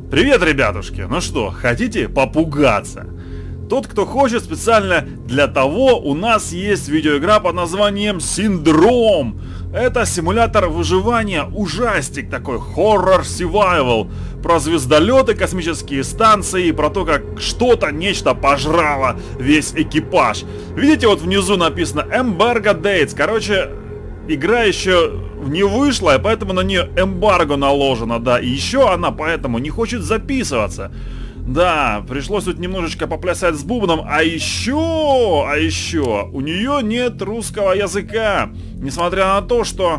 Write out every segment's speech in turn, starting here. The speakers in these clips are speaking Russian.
Привет, ребятушки! Ну что, хотите попугаться? Тот, кто хочет, специально для того у нас есть видеоигра под названием Синдром. Это симулятор выживания, ужастик такой, хоррор-сивайвал. Про звездолеты, космические станции, про то, как что-то, нечто пожрало весь экипаж. Видите, вот внизу написано Embargo Dates. Короче, игра еще не вышла, и поэтому на нее эмбарго наложено, да. И еще она поэтому не хочет записываться. Да, пришлось тут немножечко поплясать с бубном, а еще, у нее нет русского языка. Несмотря на то, что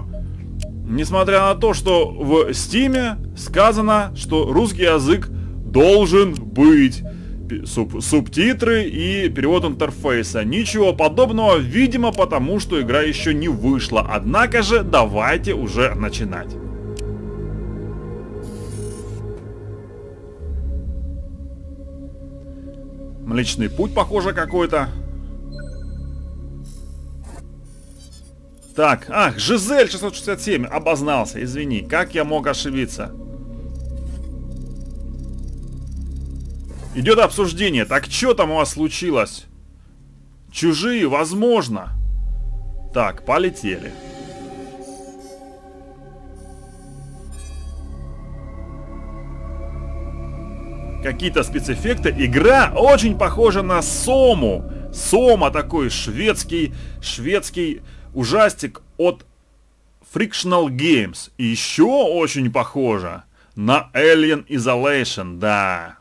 в Стиме сказано, что русский язык должен быть. Субтитры и перевод интерфейса. Ничего подобного, видимо, потому что игра еще не вышла. Однако же, давайте уже начинать. Млечный путь, похоже, какой-то. Так, ах, Жизель 667, обознался, извини, как я мог ошибиться? Идет обсуждение. Так что там у вас случилось? Чужие, возможно. Так, полетели. Какие-то спецэффекты. Игра очень похожа на Сому. Сома такой шведский ужастик от Frictional Games. И еще очень похоже на Alien Isolation, да.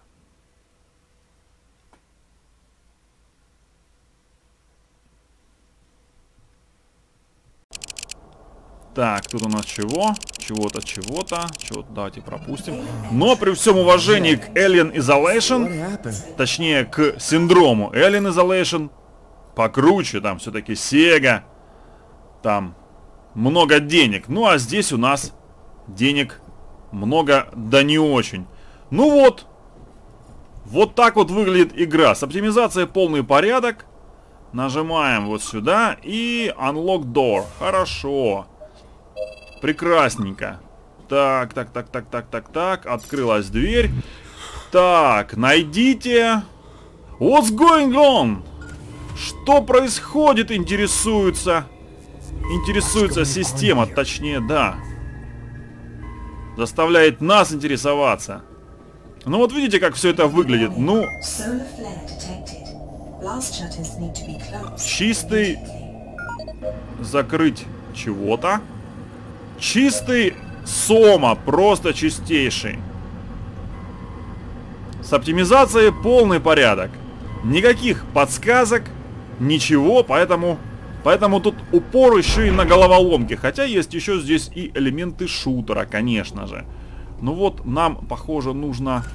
Так, тут у нас чего? Чего-то. Давайте пропустим. Но при всем уважении к Alien Isolation, точнее к синдрому Alien Isolation, покруче, там все-таки Sega, там много денег. Ну а здесь у нас денег много, да не очень. Ну вот. Вот так вот выглядит игра. С оптимизацией полный порядок. Нажимаем вот сюда и Unlock Door. Хорошо. Прекрасненько. Так. Открылась дверь. Так, найдите. What's going on? Что происходит, интересуется система, точнее, да. Заставляет нас интересоваться. Ну вот видите, как все это выглядит. Ну, чистый. Закрыть чего-то. Чистый Сома, просто чистейший. С оптимизацией полный порядок. Никаких подсказок, ничего, поэтому тут упор еще и на головоломки. Хотя есть еще здесь и элементы шутера, конечно же. Ну вот, нам, похоже, нужно...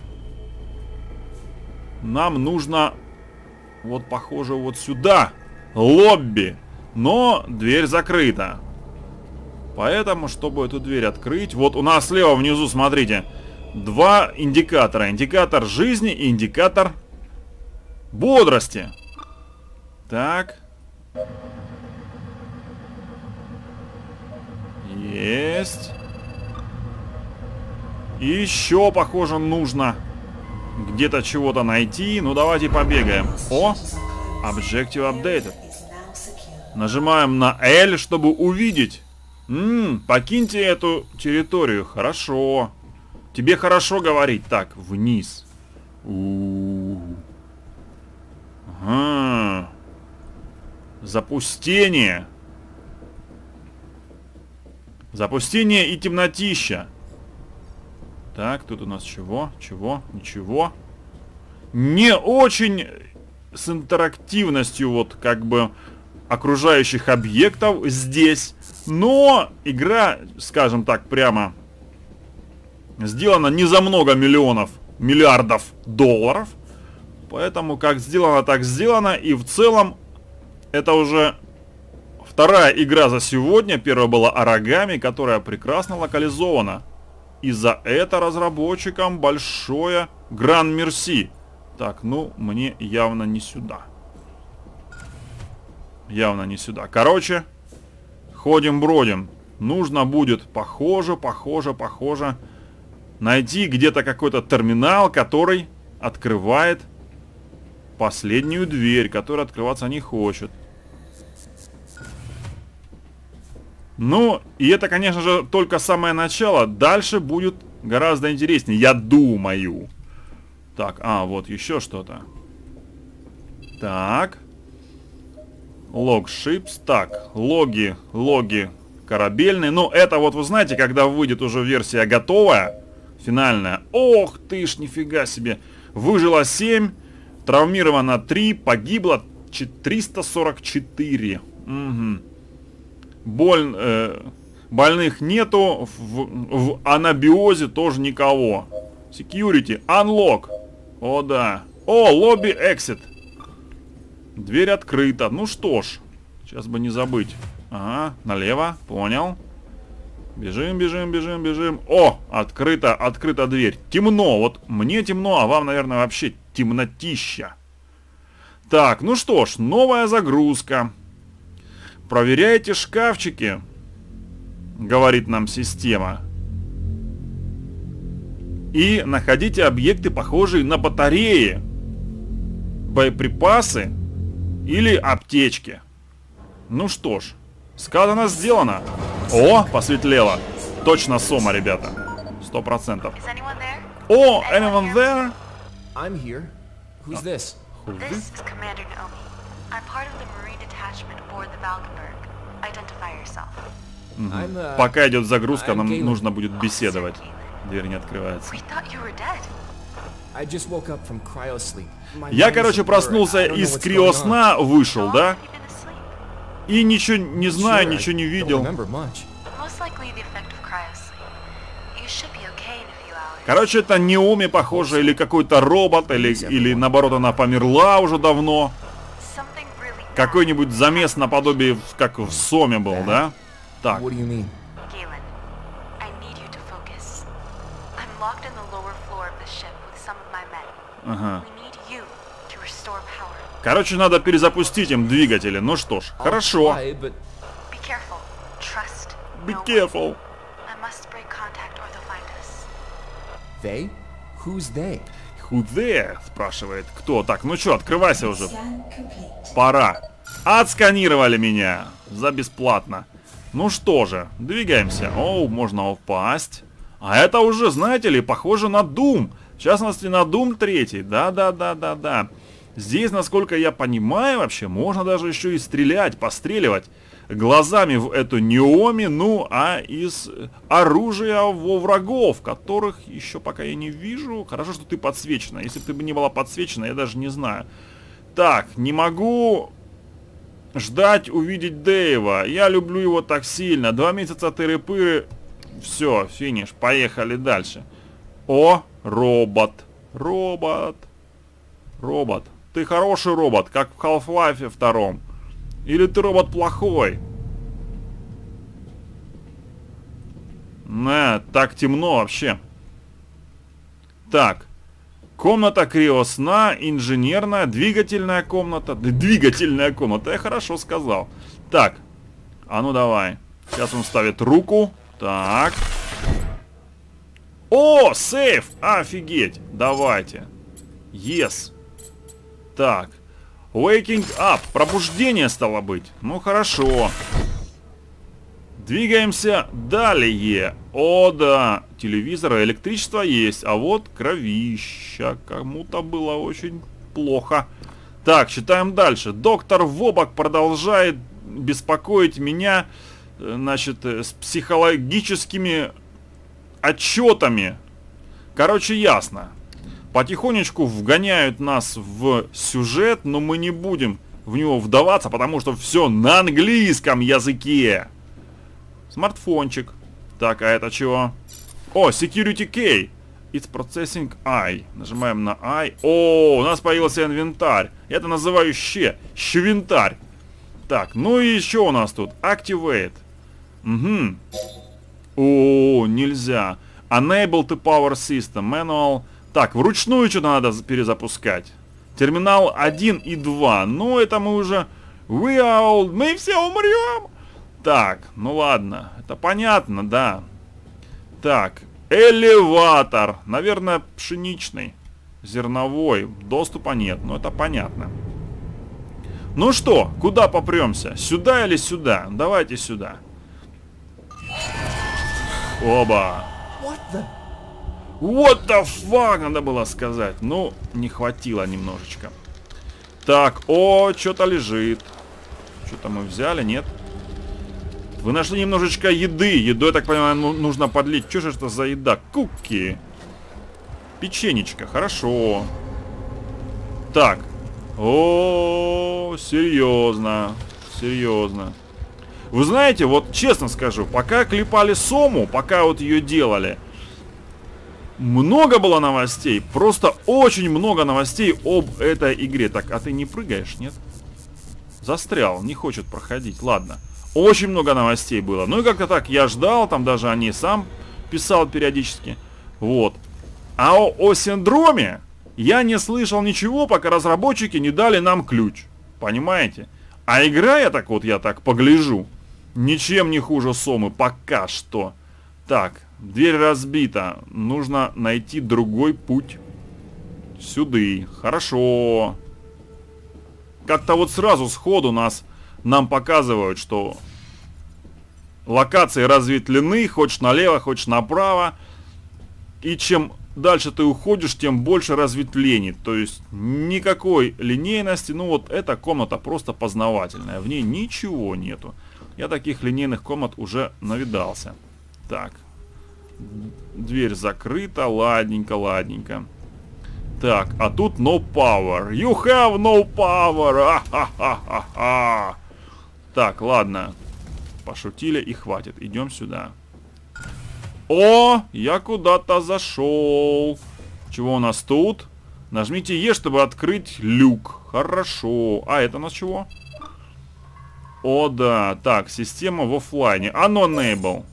Вот, похоже, вот сюда. Лобби. Но дверь закрыта. Поэтому, чтобы эту дверь открыть... Вот у нас слева внизу, смотрите, два индикатора. Индикатор жизни и индикатор бодрости. Так. Есть. И еще, похоже, нужно где-то чего-то найти. Ну, давайте побегаем. О! Objective Updated. Нажимаем на L, чтобы увидеть. Покиньте эту территорию. Хорошо. Тебе хорошо говорить. Так, вниз. Ага. Запустение. Запустение и темнотища. Так, тут у нас чего? Ничего. Не очень с интерактивностью, вот как бы окружающих объектов здесь. Но игра, скажем так, прямо сделана не за много миллиардов долларов. Поэтому как сделано, так сделано. И в целом это уже вторая игра за сегодня. Первая была Оригами, которая прекрасно локализована. И за это разработчикам большое гран-мерси. Так, ну, мне явно не сюда. Короче, ходим-бродим. Нужно будет, похоже, найти где-то какой-то терминал, который открывает последнюю дверь, которая открываться не хочет. Ну, и это, конечно же, только самое начало. Дальше будет гораздо интереснее, я думаю. Так, вот еще что-то. Так. Log ships. Так, логи корабельные. Ну, это вот, вы знаете, когда выйдет уже версия готовая, финальная. Ох ты ж, нифига себе. Выжило 7, травмировано 3, погибло 344. Угу. Больных нету, в анабиозе тоже никого. Security, unlock. О, да. О, лобби, exit. Дверь открыта. Ну что ж, сейчас бы не забыть. Ага, налево, понял. Бежим, бежим, бежим, бежим. О, открыта дверь. Темно, вот мне темно, а вам, наверное, вообще темнотища. Так, ну что ж, новая загрузка. Проверяйте шкафчики, говорит нам система. И находите объекты, похожие на батареи, боеприпасы или аптечки. Ну что ж, сказано, сделано. О, посветлело. Точно Сома, ребята. 100%. О, anyone there? I'm here. Who's this? This is Commander Naomi. I'm part of the Marine detachment aboard the Valkenburg. Identify yourself. Пока идет загрузка, нам нужно будет беседовать. Дверь не открывается. We thought you were dead. I just woke up from cryosleep. Я, короче, проснулся из криосна, вышел, How long да? have you been asleep? И ничего не знаю, Sure, ничего не I don't видел. remember much. Most likely the effect of cryosleep. You should be okay in a few hours. Короче, это Наоми, похоже, или какой-то робот, или наоборот, она померла уже давно. Something really bad. Какой-нибудь замес наподобие, как в Соме был, да? Так, What do you mean? Galen, I need you to focus. I'm locked in the lower floor of the ship with some of my men. ага. We need you to restore power. Короче, надо перезапустить им двигатели. Ну что ж, хорошо. Try, but Be careful. Trust. Be no one. careful. I must break contact or they'll find us. they? Who's they? Who there? Спрашивает. Кто? Так, ну что, открывайся уже. Пора. Отсканировали меня. За бесплатно. Ну что же, двигаемся. Оу, можно упасть. А это уже, знаете ли, похоже на Doom. В частности, на Doom 3. Да. Здесь, насколько я понимаю, вообще, можно даже еще и стрелять, постреливать глазами в эту Наоми, ну, а из оружия во врагов, которых еще пока я не вижу. Хорошо, что ты подсвечена. Если бы ты бы не была подсвечена, я даже не знаю. Так, не могу ждать увидеть Дэйва. Я люблю его так сильно. 2 месяца тыры-пыры. Все, финиш. Поехали дальше. О, робот. Робот. Ты хороший робот, как в Half-Life 2. Или ты робот плохой? Так темно вообще. Так. Комната криосна, инженерная, двигательная комната. Двигательная комната, я хорошо сказал. Так. А ну давай. Сейчас он ставит руку. Так. О, сейф! Офигеть. Давайте. Yes. Так. Waking up. Пробуждение стало быть. Ну хорошо. Двигаемся далее. О, да. Телевизор, электричество есть. А вот кровища. Кому-то было очень плохо. Так, читаем дальше. Доктор Вобак продолжает беспокоить меня, значит, с психологическими отчетами. Короче, ясно. Потихонечку вгоняют нас в сюжет, но мы не будем в него вдаваться, потому что все на английском языке. Смартфончик. Так, а это чего? О, Security Key. It's Processing I. Нажимаем на I. О, у нас появился инвентарь. Я это называю щевинтарь. Так, ну и еще у нас тут Activate. Угу. О, нельзя. Enable to Power System. Manual. Так, вручную что-то надо перезапускать. Терминал 1 и 2. Ну, это мы уже... Мы все умрем. Так, ну ладно. Это понятно, да. Так, Элеватор. Наверное, пшеничный. Зерновой. Доступа нет, но это понятно. Ну что, куда попремся? Сюда или сюда? Давайте сюда. Оба. What the fuck, надо было сказать. Ну, не хватило немножечко. Так, о, что-то лежит. Что-то мы взяли, нет? Вы нашли немножечко еды. Еду, я так понимаю, нужно подлить. Что же это за еда? Куки. Печенечка, хорошо. Так. О, серьезно. Серьезно. Вы знаете, вот честно скажу, пока клепали Сому, пока вот ее делали, много было новостей. Просто очень много новостей об этой игре. Так, а ты не прыгаешь, нет? Застрял, не хочет проходить. Ладно. Очень много новостей было. Ну и как-то так я ждал, там даже о ней сам писал периодически. Вот. А о Синдроме я не слышал ничего, пока разработчики не дали нам ключ. Понимаете? А игра, я так погляжу, ничем не хуже Сомы пока что. Так, дверь разбита. Нужно найти другой путь. Сюда. Хорошо. Как-то вот сразу сходу нам показывают, что локации разветвлены, хочешь налево, хочешь направо. И чем дальше ты уходишь, тем больше разветвлений. То есть никакой линейности. Ну вот эта комната просто познавательная. В ней ничего нету. Я таких линейных комнат уже навидался. Так. Дверь закрыта. Ладненько, ладненько. Так, а тут no power. You have no power. А-ха-ха-ха-ха. Так, ладно. Пошутили и хватит. Идем сюда. О, я куда-то зашел. Чего у нас тут? Нажмите Е, чтобы открыть люк. Хорошо. А это у нас чего? О, да. Так, система в оффлайне. Unenable.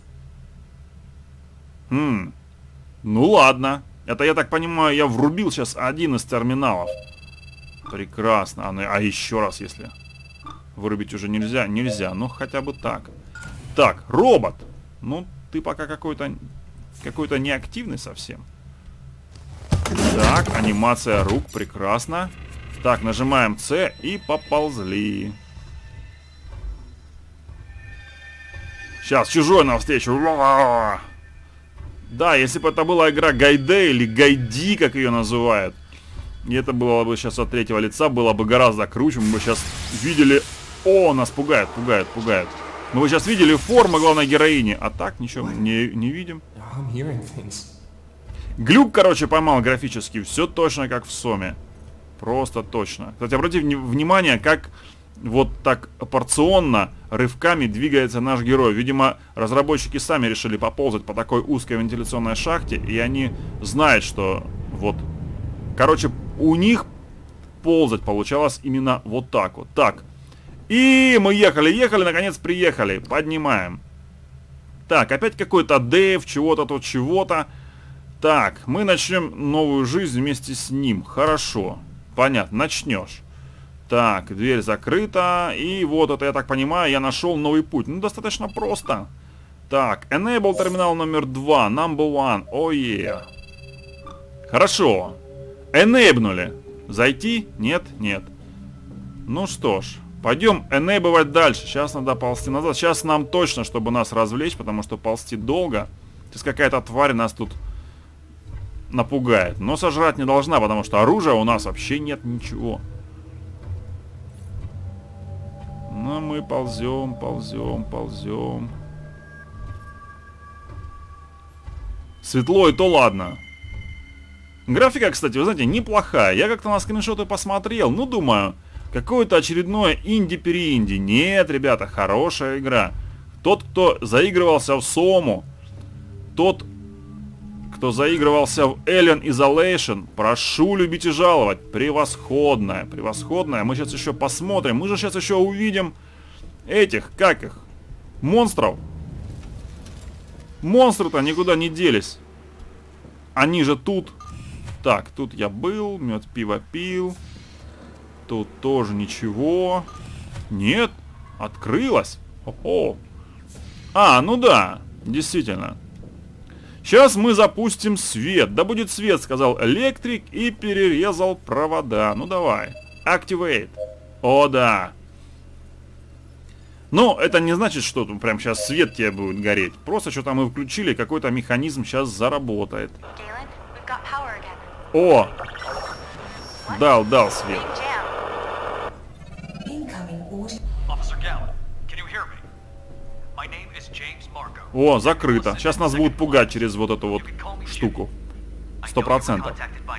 Ну ладно. Это, я так понимаю, я врубил сейчас один из терминалов. Прекрасно. А еще раз, если вырубить уже нельзя. Нельзя. Ну, хотя бы так. Так, робот. Ну, ты пока какой-то неактивный совсем. Так, анимация рук. Прекрасно. Так, нажимаем С и поползли. Сейчас чужой навстречу. Да, если бы это была игра Гайде или Гайди, как ее называют, и это было бы сейчас от третьего лица, было бы гораздо круче. Мы бы сейчас видели... О, нас пугает, пугает, пугает. Мы бы сейчас видели формы главной героини, а так ничего не видим. Глюк, короче, поймал графически. Все точно как в Соме. Просто точно. Кстати, обратите внимание, как вот так порционно, рывками двигается наш герой. Видимо, разработчики сами решили поползать по такой узкой вентиляционной шахте, и они знают, что вот... Короче, у них ползать получалось именно вот так вот. Так. И мы ехали, наконец приехали. Поднимаем. Так, опять какой-то Дэйв, чего-то тут, чего-то. Так, мы начнем новую жизнь вместе с ним. Хорошо. Понятно, начнешь. Так, дверь закрыта. И вот это, я так понимаю, я нашел новый путь. Ну, достаточно просто. Так, enable терминал номер 2. Number 1. Oh yeah. Хорошо. Enabнули. Зайти? Нет? Нет. Ну что ж. Пойдем enable'ать дальше. Сейчас надо ползти назад. Сейчас нам точно, чтобы нас развлечь, потому что ползти долго. Сейчас какая-то тварь нас тут напугает. Но сожрать не должна, потому что оружия у нас вообще нет ничего. Но мы ползем, ползем, ползем. Светло и то ладно. Графика, кстати, вы знаете, неплохая. Я как-то на скриншоты посмотрел. Ну, думаю, какое-то очередное инди-перинди. Нет, ребята, хорошая игра. Тот, кто заигрывался в Сому, тот, кто заигрывался в Alien Isolation, прошу любить и жаловать. Превосходная, превосходная. Мы сейчас еще посмотрим. Мы же сейчас еще увидим этих, как их, монстров. Монстры-то никуда не делись. Они же тут. Так, тут я был, мед пиво пил. Тут тоже ничего. Нет, открылась. О-о. А, ну да, действительно. Сейчас мы запустим свет. Да будет свет, сказал электрик и перерезал провода. Ну давай. Activate. О, да. Но это не значит, что тут прям сейчас свет тебе будет гореть. Просто что-то мы включили, какой-то механизм сейчас заработает. О! Дал свет. О, закрыто. Сейчас нас будут пугать через вот эту вот штуку. 100%.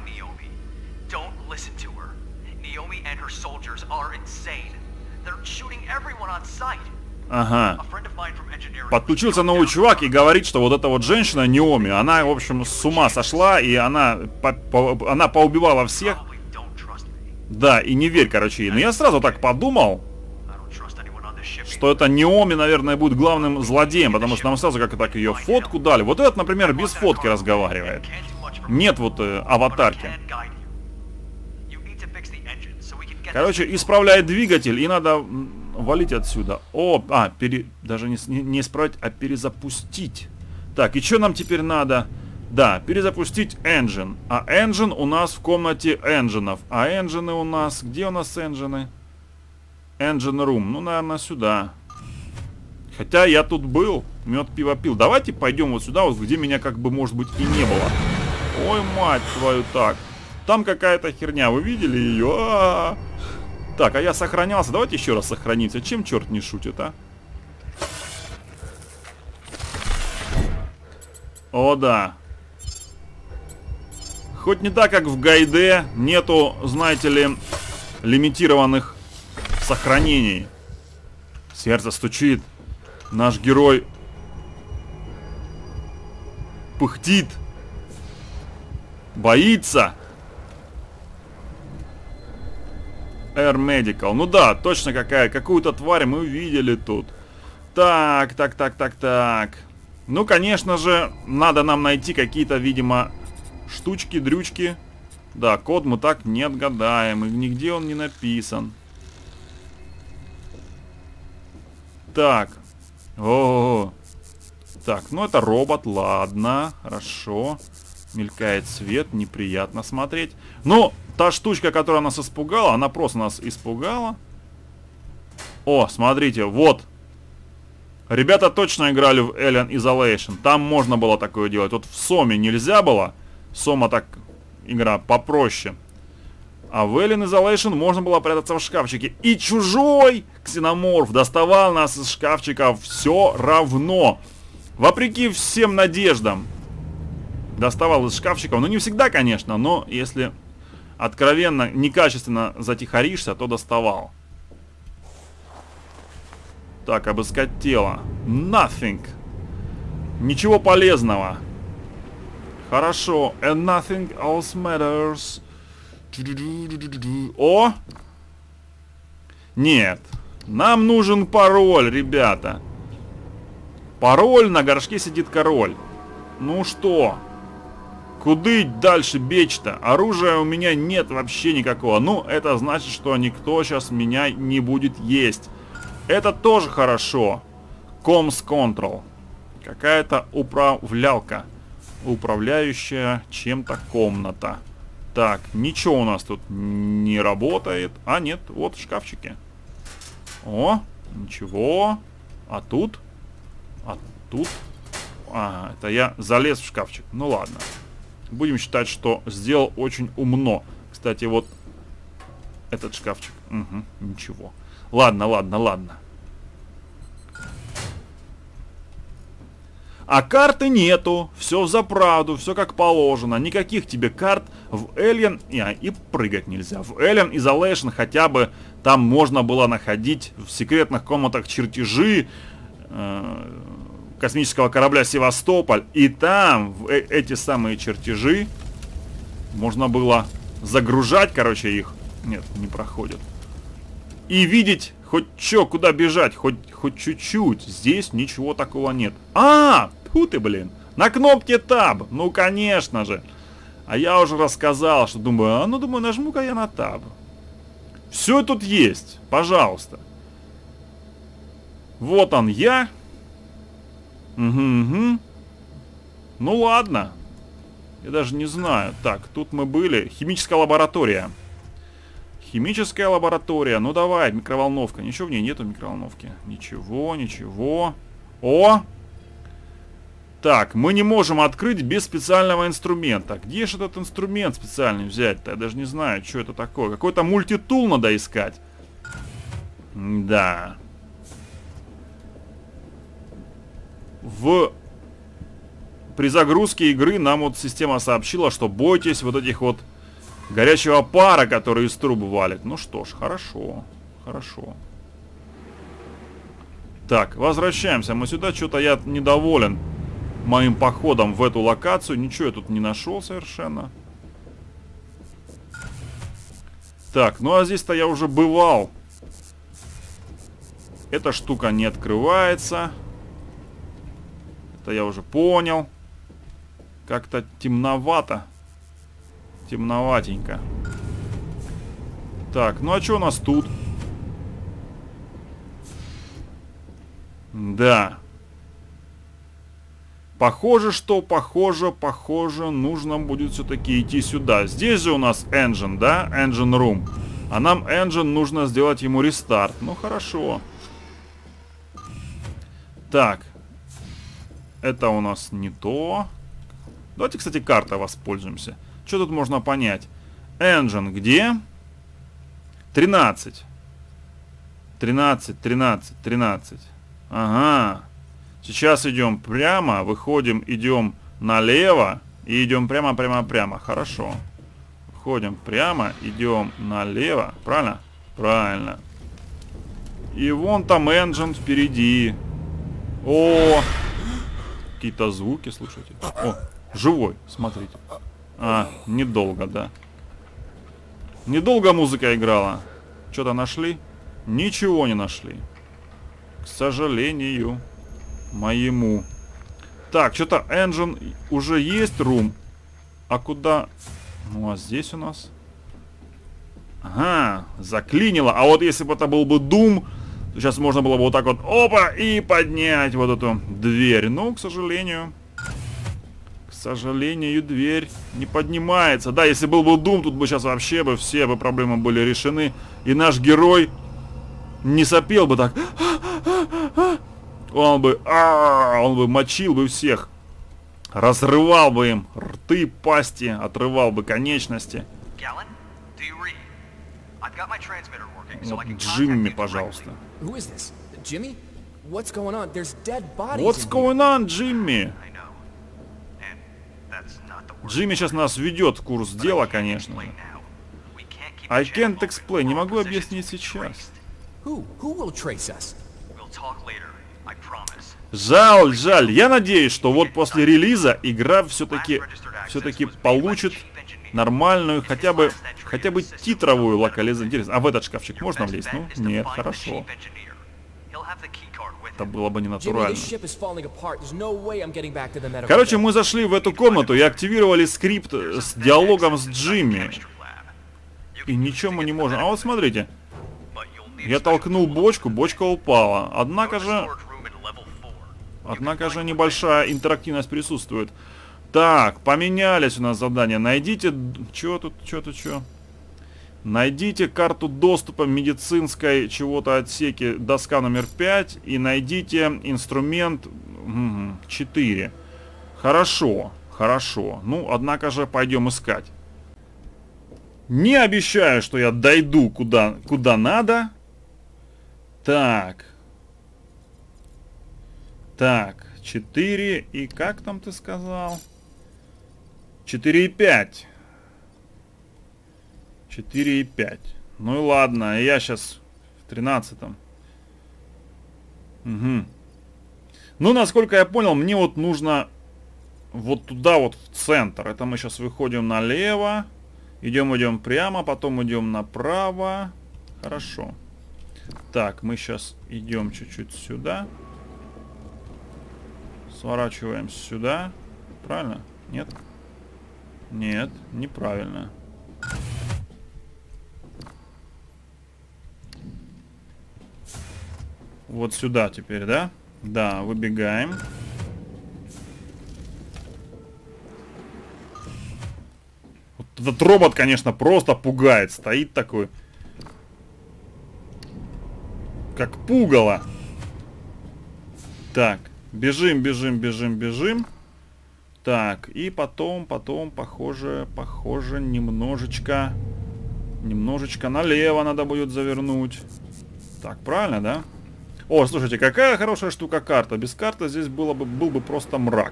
Ага. Подключился новый чувак и говорит, что вот эта вот женщина Неоми, она, в общем, с ума сошла, и она поубивала всех. Да, и не верь, короче, ей. Но я сразу так подумал, что это Неоми, наверное, будет главным злодеем, потому что нам сразу как-то так ее фотку дали. Вот этот, например, без фотки разговаривает. Нет вот аватарки. Короче, исправляет двигатель, и надо валить отсюда. О, даже не исправить, а перезапустить. Так, и что нам теперь надо? Да, перезапустить engine. А engine у нас в комнате энджинов. А энджины у нас... Где у нас энджины? Engine room. Ну, наверное, сюда. Хотя я тут был. Мед, пиво пил. Давайте пойдем вот сюда, вот где меня как бы, может быть, и не было. Ой, мать твою, так. Там какая-то херня. Вы видели ее? Так, а я сохранялся. Давайте еще раз сохранимся. Чем черт не шутит, а? О, да. Хоть не так, как в Гайде, нету, знаете ли, лимитированных сохранений. Сердце стучит. Наш герой пыхтит. Боится. Air Medical. Ну да, точно какую-то тварь мы видели тут. Так. Ну, конечно же, надо нам найти какие-то, видимо, штучки, дрючки. Да, код мы так не отгадаем. И нигде он не написан. Так. О-о-о. Так, ну это робот, ладно, хорошо. Мелькает свет, неприятно смотреть. Ну, та штучка, которая нас испугала, она просто нас испугала. О, смотрите, вот. Ребята точно играли в Alien Isolation. Там можно было такое делать. Вот в Соме нельзя было. Сома так игра попроще. А в Alien Isolation можно было прятаться в шкафчике. И чужой ксеноморф доставал нас из шкафчика все равно. Вопреки всем надеждам. Доставал из шкафчиков. Ну, не всегда, конечно, но если откровенно, некачественно затихаришься, то доставал. Так, обыскать тело. Nothing. Ничего полезного. Хорошо. And nothing else matters. О! Нет. Нам нужен пароль, ребята. Пароль, на горшке сидит король. Ну что? Куды дальше бечь-то? Оружия у меня нет вообще никакого. Ну, это значит, что никто сейчас меня не будет есть. Это тоже хорошо. Comms Control. Какая-то управлялка. Управляющая чем-то комната. Так, ничего у нас тут не работает. А, нет, вот шкафчики. О, ничего. А тут? А тут? А, это я залез в шкафчик. Ну ладно. Будем считать, что сделал очень умно. Кстати, вот этот шкафчик. Угу, ничего. Ладно. А карты нету. Все взаправду, все как положено. Никаких тебе карт в Alien... И прыгать нельзя. В Alien Isolation хотя бы там можно было находить в секретных комнатах чертежи космического корабля Севастополь. И там эти самые чертежи можно было загружать, короче, их. Нет, не проходят. И видеть хоть что, куда бежать, хоть чуть-чуть. Здесь ничего такого нет. Фу ты, блин. На кнопке Tab. Ну, конечно же. А я уже рассказал, что думаю, думаю, нажму-ка я на Tab. Все тут есть. Пожалуйста. Вот он я. Угу. Ну ладно. Я даже не знаю. Так, тут мы были. Химическая лаборатория. Химическая лаборатория. Ну давай, микроволновка. Ничего в ней нету, микроволновки. Ничего, ничего. О! Так, мы не можем открыть без специального инструмента. Где же этот инструмент специальный взять-то? Я даже не знаю, что это такое. Какой-то мультитул надо искать. Да. При загрузке игры нам вот система сообщила, что бойтесь вот этих вот горячего пара, который из труб валит. Ну что ж, хорошо. Хорошо. Так, возвращаемся мы сюда. Что-то я недоволен моим походом в эту локацию. Ничего я тут не нашел совершенно. Так, ну а здесь-то я уже бывал. Эта штука не открывается. Это я уже понял. Как-то темновато. Темноватенько. Так, ну а что у нас тут? Да. Похоже, нужно будет все-таки идти сюда. Здесь же у нас engine, да? Engine room. А нам engine нужно сделать ему рестарт. Ну, хорошо. Так. Это у нас не то. Давайте, кстати, картой воспользуемся. Что тут можно понять? Engine где? 13. 13, 13, 13. Ага. Сейчас идем прямо, выходим, идем налево и идем прямо, прямо, прямо. Хорошо. Выходим прямо, идем налево. Правильно? Правильно. И вон там engine впереди. О! Какие-то звуки, слушайте. О, живой, смотрите. А, недолго, да. Недолго музыка играла. Что-то нашли? Ничего не нашли. К сожалению моему. Так, что-то engine уже есть рум. А куда? Ну, а здесь у нас... Ага, заклинило. А вот если бы это был бы Doom, то сейчас можно было бы вот так вот, опа, и поднять вот эту дверь. Но, к сожалению, дверь не поднимается. Да, если был бы Doom, тут бы сейчас вообще бы все бы проблемы были решены. И наш герой не сопел бы так. Он бы мочил бы всех. Разрывал бы им рты, пасти, отрывал бы конечности. Вот Джимми, пожалуйста. What's going on, Джимми? Джимми сейчас нас ведет в курс дела, конечно. I can't explain. Не могу объяснить сейчас. Жаль. Я надеюсь, что вот после релиза игра все-таки получит нормальную, хотя бы титровую локализацию. Интересно, а в этот шкафчик можно влезть? Ну, нет, хорошо. Это было бы не натурально. Короче, мы зашли в эту комнату и активировали скрипт с диалогом с Джимми. И ничего мы не можем. А вот смотрите. Я толкнул бочку, бочка упала. Однако же небольшая интерактивность присутствует. Так, поменялись у нас задания. Найдите... Чё тут? Найдите карту доступа медицинской чего-то отсеки, доска номер 5. И найдите инструмент 4. Хорошо. Ну, однако же, пойдем искать. Не обещаю, что я дойду куда надо. Так, 4 и как там ты сказал? 4 и 5. 4 и 5. Ну и ладно, я сейчас в 13-м. Угу. Ну, насколько я понял, мне вот нужно вот туда вот в центр. Это мы сейчас выходим налево. Идем прямо, потом идем направо. Хорошо. Так, мы сейчас идем чуть-чуть сюда. Сворачиваем сюда. Правильно? Нет? Нет, неправильно. Вот сюда теперь, да? Да, выбегаем. Этот робот, конечно, просто пугает. Стоит такой, как пугало. Так, бежим, бежим, бежим, бежим. Так, и потом, похоже, немножечко налево надо будет завернуть. Так, правильно, да? О, слушайте, какая хорошая штука карта. Без карты здесь был бы просто мрак.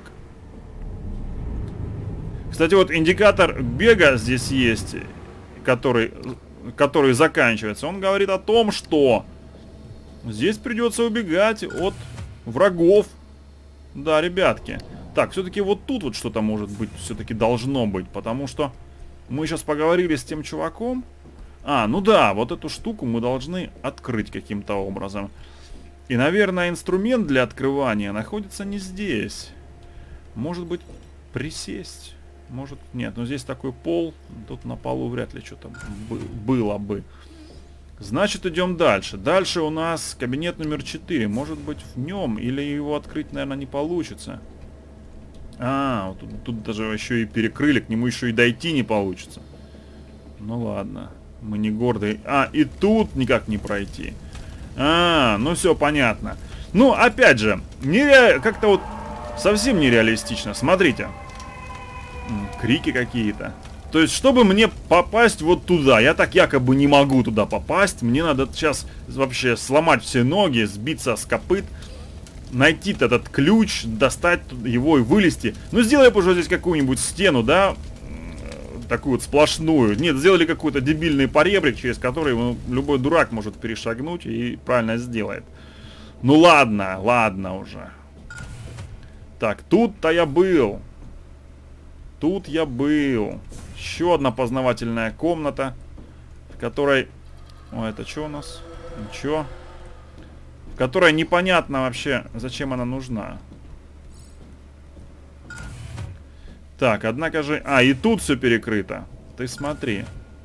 Кстати, вот индикатор бега здесь есть, который заканчивается. Он говорит о том, что здесь придется убегать от врагов. Да, ребятки. Так, все-таки вот тут вот что-то может быть, все-таки должно быть. Потому что мы сейчас поговорили с тем чуваком. А, ну да, вот эту штуку мы должны открыть каким-то образом. И, наверное, инструмент для открывания находится не здесь. Может быть, присесть. Может, нет, но здесь такой пол. Тут на полу вряд ли что-то было бы. Значит, идем дальше. Дальше у нас кабинет номер 4. Может быть, в нем. Или его открыть, наверное, не получится. А, вот тут даже еще и перекрыли. К нему еще и дойти не получится. Ну ладно. Мы не гордые. А, и тут никак не пройти. А, ну все понятно. Ну, опять же, как-то вот совсем нереалистично. Смотрите. Крики какие-то. То есть, чтобы мне попасть вот туда, я так якобы не могу туда попасть. Мне надо сейчас вообще сломать все ноги, сбиться с копыт, найти этот ключ, достать его и вылезти. Ну, сделай уже здесь какую-нибудь стену, да, такую вот сплошную. Нет, сделали какой-то дебильный поребрик, через который любой дурак может перешагнуть и правильно сделает. Ну ладно, ладно уже. Так, тут-то я был. Тут я был. Еще одна познавательная комната, в которой... О, это что у нас? Ничего. В которой непонятно вообще, зачем она нужна. Так, однако же... А, и тут все перекрыто. Ты смотри.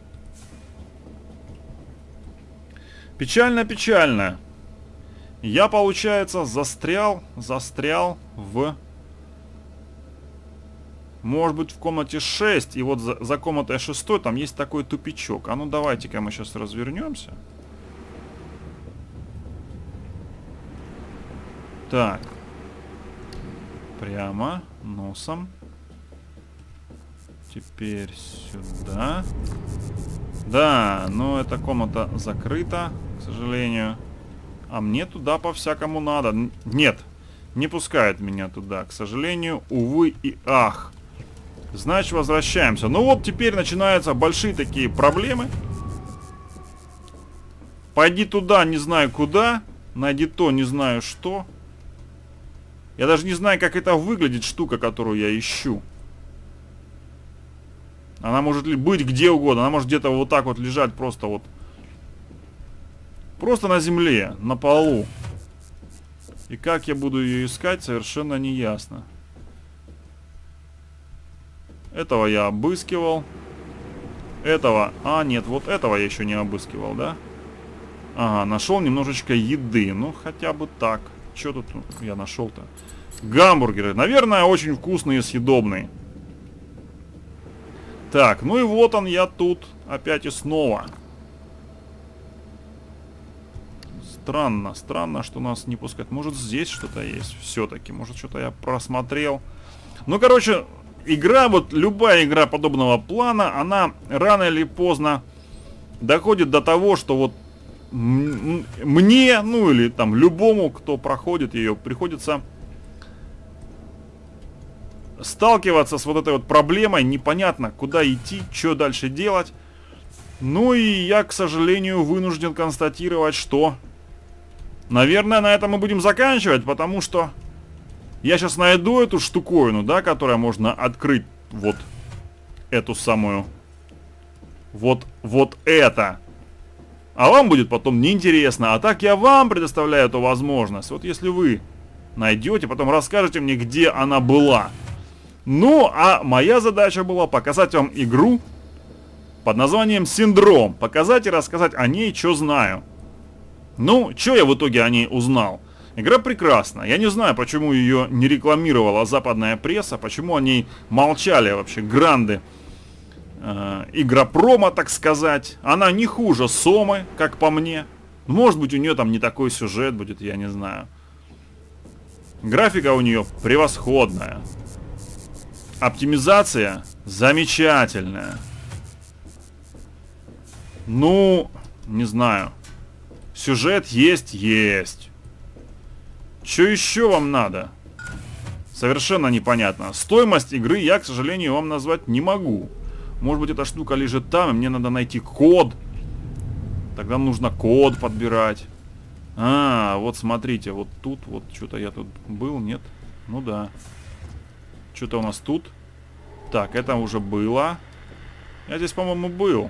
Печально, печально. Я, получается, застрял в... Может быть, в комнате 6, и вот за комнатой 6 там есть такой тупичок. А ну давайте-ка мы сейчас развернемся. Так. Прямо носом. Теперь сюда. Да, но эта комната закрыта, к сожалению. А мне туда по-всякому надо. Нет, не пускают меня туда, к сожалению. Увы и ах. Значит, возвращаемся. Ну вот, теперь начинаются большие такие проблемы. Пойди туда, не знаю куда. Найди то, не знаю что. Я даже не знаю, как это выглядит, штука, которую я ищу. Она может быть где угодно. Она может где-то вот так вот лежать просто вот. Просто на земле, на полу. И как я буду ее искать, совершенно не ясно. Этого я обыскивал. Этого... А, нет, вот этого я еще не обыскивал, да? Ага, нашел немножечко еды. Ну, хотя бы так. Что тут я нашел-то? Гамбургеры. Наверное, очень вкусные и съедобные. Так, ну и вот он, я тут. Опять и снова. Странно, странно, что нас не пускают. Может, здесь что-то есть все-таки. Может, что-то я просмотрел. Ну, короче... Игра, вот любая игра подобного плана, она рано или поздно доходит до того, что вот мне, ну или там любому, кто проходит ее, приходится сталкиваться с вот этой вот проблемой, непонятно куда идти, что дальше делать. Ну и я, к сожалению, вынужден констатировать, что, наверное, на этом мы будем заканчивать, потому что я сейчас найду эту штуковину, да, которая можно открыть вот эту самую, вот это. А вам будет потом неинтересно. А так я вам предоставляю эту возможность. Вот если вы найдете, потом расскажете мне, где она была. Ну, а моя задача была показать вам игру под названием Синдром. Показать и рассказать о ней, что знаю. Ну, что я в итоге о ней узнал? Игра прекрасна. Я не знаю, почему ее не рекламировала западная пресса, почему о ней молчали вообще гранды игропрома, так сказать. Она не хуже Сомы, как по мне. Может быть, у нее там не такой сюжет будет, я не знаю. Графика у нее превосходная. Оптимизация замечательная. Ну, не знаю. Сюжет есть. Что еще вам надо? Совершенно непонятно. Стоимость игры я, к сожалению, вам назвать не могу. Может быть, эта штука лежит там, и мне надо найти код. Тогда нужно код подбирать. А, вот смотрите, вот тут, вот что-то я тут был, нет? Ну да. Что-то у нас тут. Так, это уже было. Я здесь, по-моему, был.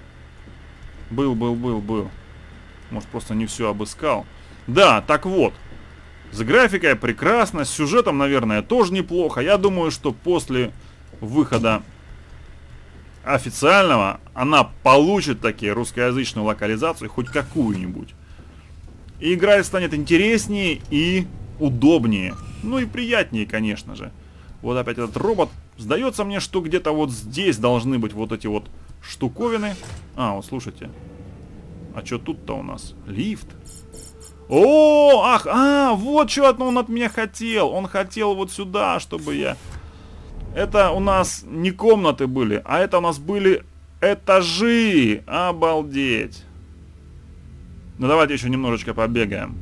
Был. Может, просто не все обыскал. Да, так вот. С графикой прекрасно, с сюжетом, наверное, тоже неплохо. Я думаю, что после выхода официального она получит таки русскоязычную локализацию, хоть какую-нибудь. И игра станет интереснее и удобнее. Ну и приятнее, конечно же. Вот опять этот робот. Сдается мне, что где-то вот здесь должны быть вот эти вот штуковины. А, вот слушайте. А что тут-то у нас? Лифт. О, ах, вот что он от меня хотел. Он хотел вот сюда, чтобы я... Это у нас не комнаты были, а это у нас были этажи. Обалдеть. Ну давайте еще немножечко побегаем.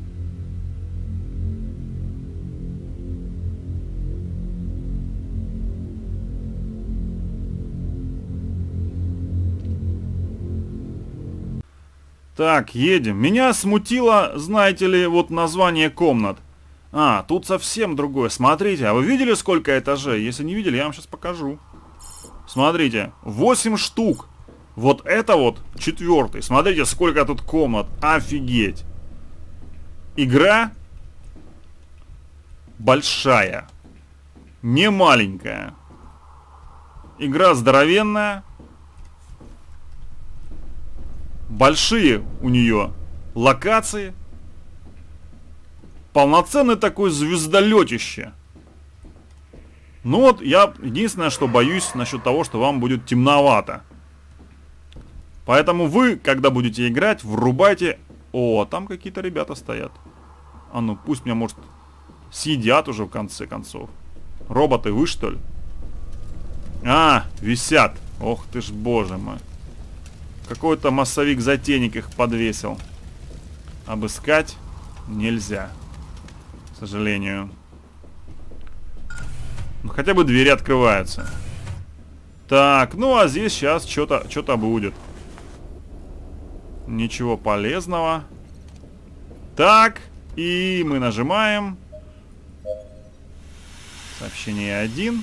Так, едем. Меня смутило, знаете ли, вот название комнат. А, тут совсем другое. Смотрите, а вы видели, сколько этажей? Если не видели, я вам сейчас покажу. Смотрите, 8 штук. Вот это вот 4-й. Смотрите, сколько тут комнат. Офигеть. Игра большая. Не маленькая. Игра здоровенная. Большие у нее локации. Полноценный такой звездолетище. Ну вот, я единственное, что боюсь насчет того, что вам будет темновато. Поэтому вы, когда будете играть, врубайте... О, там какие-то ребята стоят. А ну, пусть меня, может, съедят уже в конце концов. Роботы, вы что ли? А, висят. Ох ты ж, боже мой. Какой-то массовик-затейник их подвесил. Обыскать нельзя. К сожалению. Ну, хотя бы двери открываются. Так, ну а здесь сейчас что-то будет. Ничего полезного. Так, и мы нажимаем. Сообщение 1.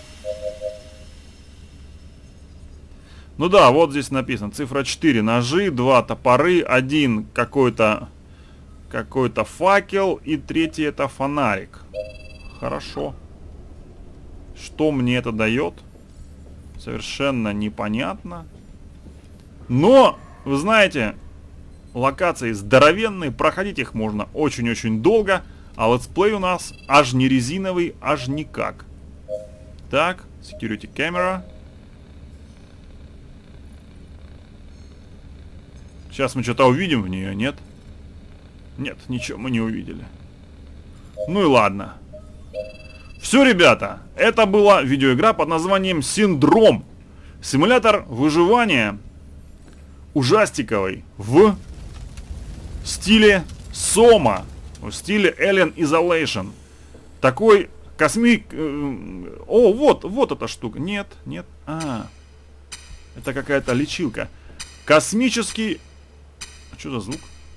Ну да, вот здесь написано. Цифра 4. Ножи, 2 топоры, 1 какой-то факел и 3 это фонарик. Хорошо. Что мне это дает? Совершенно непонятно. Но, вы знаете, локации здоровенные, проходить их можно очень-очень долго, а летсплей у нас аж не резиновый, аж никак. Так, security camera. Сейчас мы что-то увидим в нее, нет? Нет, ничего мы не увидели. Ну и ладно. Все, ребята, это была видеоигра под названием Синдром. Симулятор выживания ужастиковый в стиле Сома, в стиле Alien Isolation. Такой космик... О, вот эта штука. Нет. Это какая-то лечилка. Космический... А что за звук?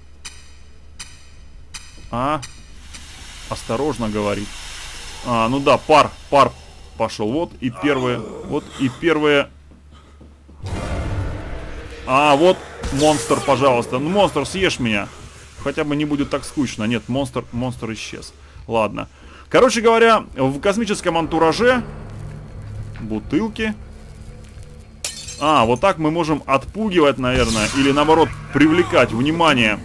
Осторожно говорит. Ну да, пар пошел. Вот и первые. Вот монстр, пожалуйста. Ну, монстр, съешь меня. Хотя бы не будет так скучно. Нет, монстр исчез. Ладно. Короче говоря, в космическом антураже бутылки. Вот так мы можем отпугивать, наверное, или наоборот привлекать внимание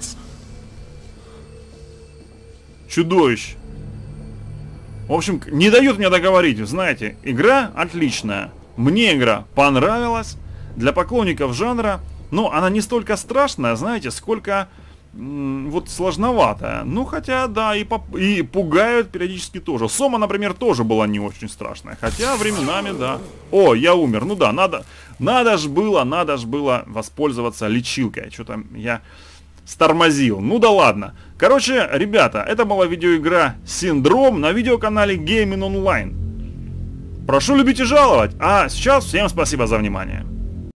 чудовищ. В общем, не дают мне договорить. Знаете, игра отличная. Мне игра понравилась. Для поклонников жанра, ну, она не столько страшная, знаете, сколько вот сложноватая. Ну, хотя, да, и пугают периодически тоже. Сома, например, тоже была не очень страшная. Хотя временами, да. О, я умер. Ну да, надо ж было воспользоваться лечилкой. Что-то я стормозил. Ну да ладно. Короче, ребята, это была видеоигра Синдром на видеоканале Gaming Online. Прошу любить и жаловать. А сейчас всем спасибо за внимание.